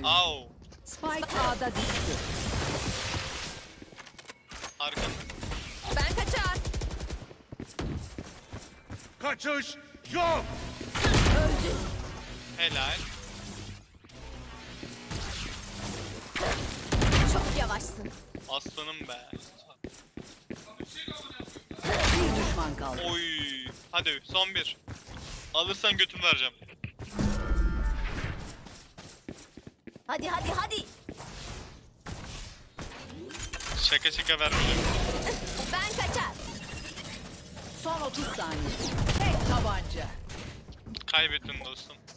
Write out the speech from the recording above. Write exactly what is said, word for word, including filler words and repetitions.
Au. Spike A'da düştü. Arkanda. Ben kaçar. Kaçış yok. Öldü. Helal. Çok yavaşsın. Aslanım be. Bir düşman kaldı. Oy. Hadi son bir. Alırsan götümü vereceğim. Hadi hadi hadi. Şaka şaka vermeyeceğim. Ben kaçar. Son otuz saniye. Tek tabanca. Kaybettin dostum.